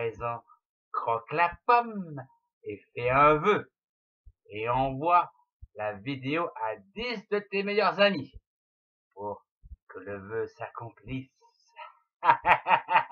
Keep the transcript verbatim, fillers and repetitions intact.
présent, croque la pomme et fais un vœu. Et envoie la vidéo à dix de tes meilleurs amis pour que le vœu s'accomplisse.